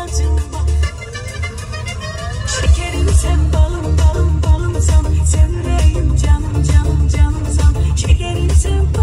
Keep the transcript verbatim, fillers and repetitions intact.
ilacım bak. Şekerim sen, balım balım balımsan, sendeyim canım canım canımsan. Şekerim sen.